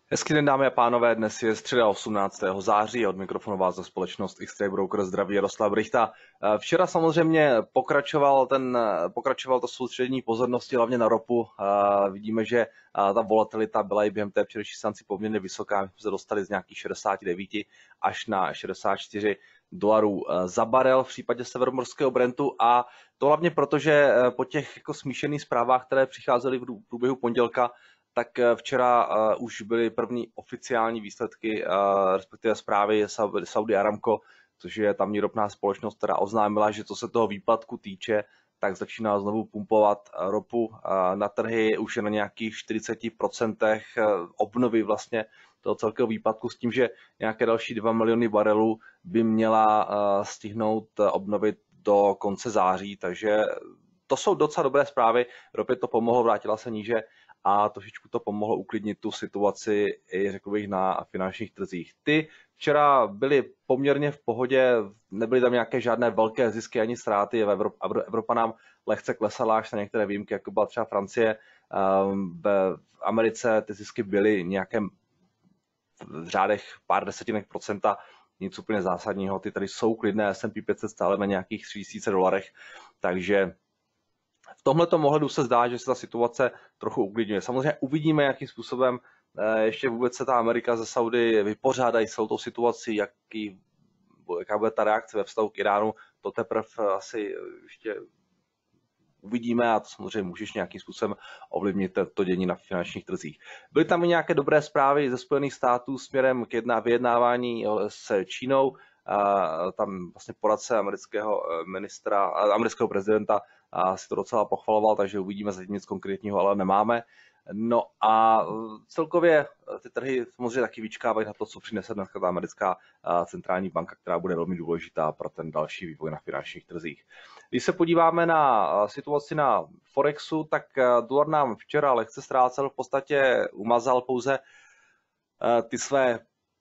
Hezký den, dámy a pánové, dnes je středa 18. září a od mikrofonu vás za společnost X-Ray Broker zdraví Jaroslav Rychta. Včera samozřejmě pokračoval to soustředění pozornosti hlavně na ropu. Vidíme, že ta volatilita byla i během té včerejší seanci poměrně vysoká. My jsme se dostali z nějakých 69 až na 64 dolarů za barel v případě severomorského Brentu, a to hlavně proto, že po těch jako smíšených zprávách, které přicházely v průběhu pondělka, tak včera už byly první oficiální výsledky, respektive zprávy Saudi Aramco, což je tamní ropná společnost, která oznámila, že co se toho výpadku týče, tak začíná znovu pumpovat ropu na trhy, už je na nějakých 40% obnovy vlastně toho celkového výpadku, s tím, že nějaké další 2 miliony barelů by měla stihnout obnovit do konce září, takže to jsou docela dobré zprávy. Ropě to pomohlo, vrátila se níže a trošičku to pomohlo uklidnit tu situaci i řekl bych na finančních trzích. Ty včera byly poměrně v pohodě, nebyly tam nějaké žádné velké zisky ani ztráty, Evropa nám lehce klesala až na některé výjimky, jako byla třeba Francie. V Americe ty zisky byly nějakém v řádech pár desetinek procenta, nic úplně zásadního. Ty tady jsou klidné, S&P 500 stále na nějakých $3000, takže v tomhletom ohledu se zdá, že se ta situace trochu uklidňuje. Samozřejmě uvidíme, jakým způsobem ještě vůbec se ta Amerika ze Saudy vypořádají s celou tou situací, jaká bude ta reakce ve vztahu k Iránu, to teprve asi ještě uvidíme, a to samozřejmě můžeš nějakým způsobem ovlivnit to dění na finančních trzích. Byly tam i nějaké dobré zprávy ze Spojených států směrem k vyjednávání s Čínou. Tam vlastně poradce amerického prezidenta si to docela pochvaloval, takže uvidíme, zatím nic konkrétního ale nemáme. No a celkově ty trhy samozřejmě taky vyčkávají na to, co přinese dneska ta americká centrální banka, která bude velmi důležitá pro ten další vývoj na finančních trzích. Když se podíváme na situaci na Forexu, tak dolar nám včera lehce ztrácel, v podstatě umazal pouze ty své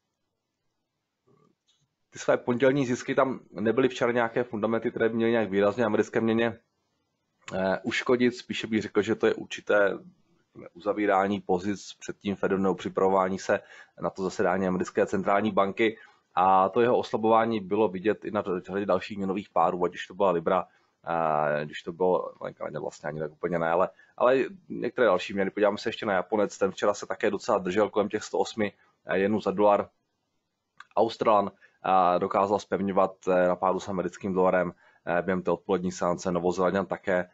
pondělní zisky. Tam nebyly včera nějaké fundamenty, které by měly nějak výrazně americké měně uškodit. Spíše bych řekl, že to je určité uzavírání pozic před tím Fedem nebo připravování se na to zasedání americké centrální banky. A to jeho oslabování bylo vidět i na řadě dalších měnových párů, ať už to byla Libra, když to bylo vlastně ani tak úplně ne, ale některé další měny. Podíváme se ještě na Japonec, ten včera se také docela držel kolem těch 108 jenů za dolar. Australan dokázal zpevňovat na pádu s americkým dolarem během té odpolední seance. Novozélanďan také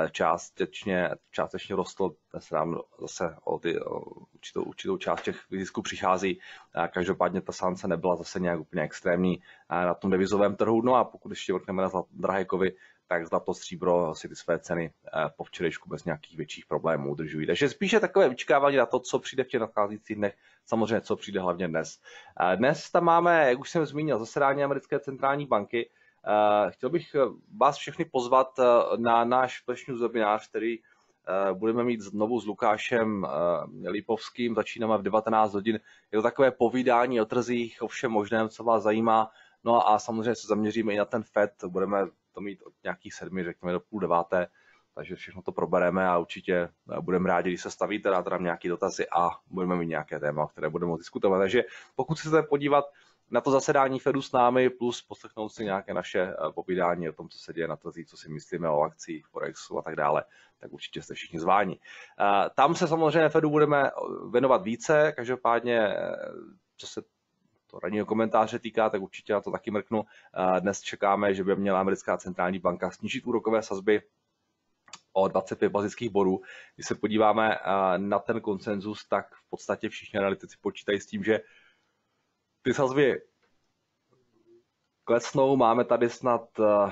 částečně rostl, zase o určitou část těch zisků přichází. Každopádně ta seance nebyla zase nějak úplně extrémní na tom devizovém trhu. No a pokud ještě vrhneme na drahé kovy, tak zlato, stříbro si ty své ceny po včerejšku bez nějakých větších problémů udržují. Takže spíše takové vyčkávání na to, co přijde v těch nadcházejících dnech, samozřejmě co přijde hlavně dnes. Dnes tam máme, jak už jsem zmínil, zasedání americké centrální banky. Chtěl bych vás všechny pozvat na náš flash news webinář, který budeme mít znovu s Lukášem Lipovským, začínáme v 19 hodin. Je to takové povídání o trzích, o všem možném, co vás zajímá. No a samozřejmě se zaměříme i na ten FED, budeme to mít od nějakých 7, řekněme do 8:30, takže všechno to probereme a určitě budeme rádi, když se stavíte, dáte nám nějaké dotazy a budeme mít nějaké téma, které budeme moct diskutovat. Takže pokud se chcete podívat na to zasedání Fedu s námi, plus poslechnout si nějaké naše povídání o tom, co se děje na trzích, co si myslíme o akcích, Forexu a tak dále, tak určitě jste všichni zváni. Tam se samozřejmě Fedu budeme věnovat více, každopádně, co se to ranního komentáře týká, tak určitě na to taky mrknu. Dnes čekáme, že by měla americká centrální banka snížit úrokové sazby o 25 bazických bodů. Když se podíváme na ten konsenzus, tak v podstatě všichni analytici počítají s tím, že ty sazby klesnou. Máme tady snad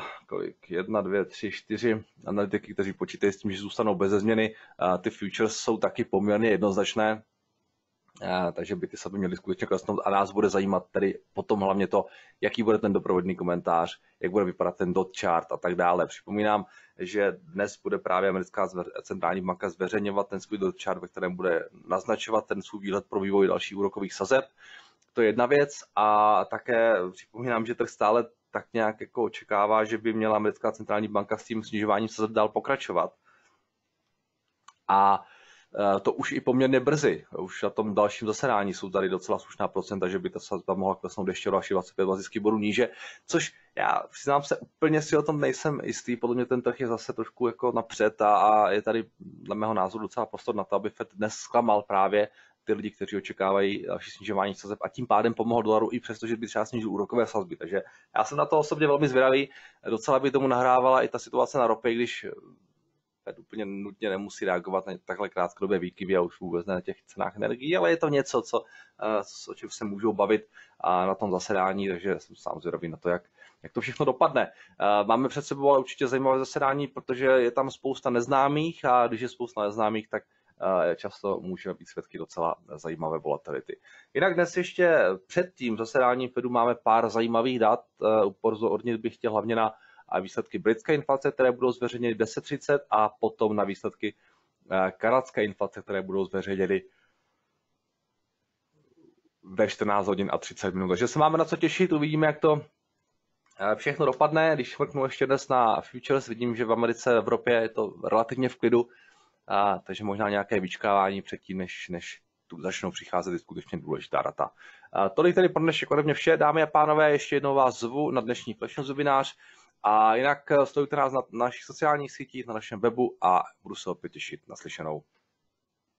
1, 2, 3, 4 analytiky, kteří počítají s tím, že zůstanou bez změny. Ty futures jsou taky poměrně jednoznačné, takže by ty sazby měly skutečně klesnout a nás bude zajímat tedy potom hlavně to, jaký bude ten doprovodný komentář, jak bude vypadat ten dot chart a tak dále. Připomínám, že dnes bude právě americká centrální banka zveřejňovat ten svůj dot chart, ve kterém bude naznačovat ten svůj výhled pro vývoj dalších úrokových sazeb. To je jedna věc a také připomínám, že trh stále tak nějak jako očekává, že by měla americká centrální banka s tím snižováním sazeb dál pokračovat. A to už i poměrně brzy. Už na tom dalším zasedání jsou tady docela slušná procenta, že by ta sazba mohla klesnout ještě o další 25 bazických bodů níže, což já přiznám se, úplně si o tom nejsem jistý. Podle mě ten trh je zase trošku jako napřed a je tady dle mého názoru docela prostor na to, aby Fed dnes zklamal právě ty lidi, kteří očekávají další snižování sazeb a tím pádem pomohl dolaru i přesto, že by třeba snížil úrokové sazby. Takže já jsem na to osobně velmi zvědavý. Docela by tomu nahrávala i ta situace na ropě, když Fed úplně nutně nemusí reagovat na takhle krátkodobé výkyvy a už vůbec ne na těch cenách energií, ale je to něco, o čem se můžou bavit na tom zasedání, takže jsem sám zvědavý na to, jak to všechno dopadne. Máme před sebou ale určitě zajímavé zasedání, protože je tam spousta neznámých a když je spousta neznámých, tak často můžeme být svědky docela zajímavé volatility. Jinak dnes ještě před tím zasedáním Fedu máme pár zajímavých dat. Upozornit bych chtěl hlavně na výsledky britské inflace, které budou zveřejněny 10:30 a potom na výsledky kanadské inflace, které budou zveřejněny ve 14 hodin a 30 minut. Takže se máme na co těšit, uvidíme, jak to všechno dopadne. Když mrknu ještě dnes na futures, vidím, že v Americe, v Evropě je to relativně v klidu, takže možná nějaké vyčkávání předtím, než tu začnou přicházet skutečně důležitá data. Tolik tedy pro dnešek ode mě vše, dámy a pánové, ještě jednou vás zvu na dnešní Flash News webinář a jinak sledujte nás na našich sociálních sítích, na našem webu a budu se opět těšit na slyšenou.